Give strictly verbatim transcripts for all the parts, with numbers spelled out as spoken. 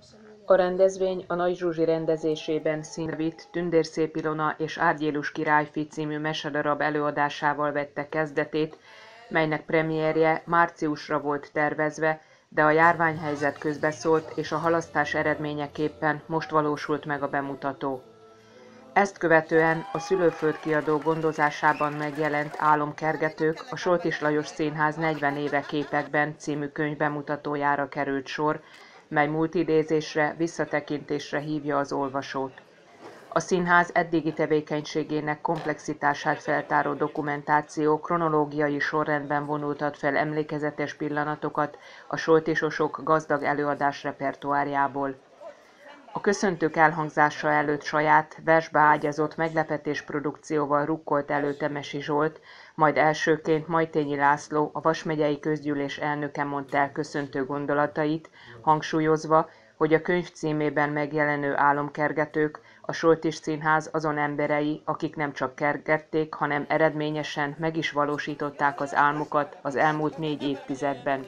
A rendezvény a Nagy Zsuzsi rendezésében Színre vitt Tündérszép Ilona és Árgyélus királyfi című mesedarab előadásával vette kezdetét, melynek premierje márciusra volt tervezve, de a járványhelyzet közbeszólt és a halasztás eredményeképpen most valósult meg a bemutató. Ezt követően a Szülőföld Kiadó gondozásában megjelent Álomkergetők, a Soltis Lajos Színház negyven éve képekben című könyv bemutatójára került sor, mely múltidézésre, visszatekintésre hívja az olvasót. A színház eddigi tevékenységének komplexitását feltáró dokumentáció kronológiai sorrendben vonultat fel emlékezetes pillanatokat a soltisosok gazdag előadás repertoárjából. A köszöntők elhangzása előtt saját, versbe ágyazott meglepetés produkcióval rukkolt elő Temesi Zsolt, majd elsőként Majtényi László, a Vas megyei közgyűlés elnöke mondta el köszöntő gondolatait, hangsúlyozva, hogy a könyv címében megjelenő álomkergetők a Soltis Színház azon emberei, akik nem csak kergették, hanem eredményesen meg is valósították az álmukat az elmúlt négy évtizedben.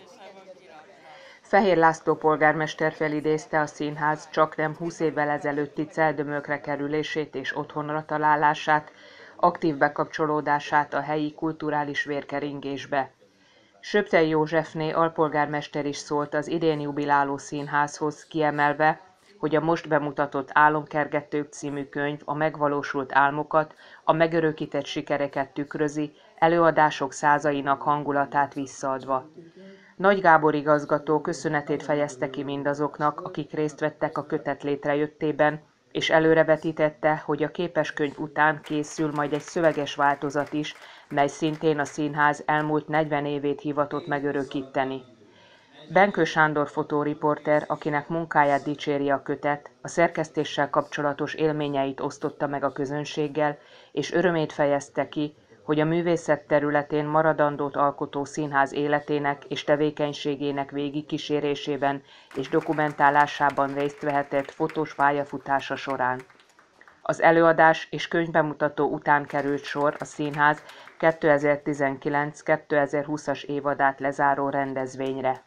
Fehér László polgármester felidézte a színház csaknem húsz évvel ezelőtti celdömökre kerülését és otthonra találását, aktív bekapcsolódását a helyi kulturális vérkeringésbe. Söptei Józsefné alpolgármester is szólt az idén jubiláló színházhoz, kiemelve, hogy a most bemutatott Álomkergetők című könyv a megvalósult álmokat, a megörökített sikereket tükrözi, előadások százainak hangulatát visszaadva. Nagy Gábor igazgató köszönetét fejezte ki mindazoknak, akik részt vettek a kötet létrejöttében, és előrevetítette, hogy a képeskönyv után készül majd egy szöveges változat is, mely szintén a színház elmúlt negyven évét hivatott megörökíteni. Benkő Sándor fotóriporter, akinek munkáját dicséri a kötet, a szerkesztéssel kapcsolatos élményeit osztotta meg a közönséggel, és örömét fejezte ki, hogy a művészet területén maradandót alkotó színház életének és tevékenységének végigkísérésében és dokumentálásában részt vehetett fotós pályafutása során. Az előadás és könyvbemutató után került sor a színház kétezer-tizenkilenc-kétezer-húszas évadát lezáró rendezvényre.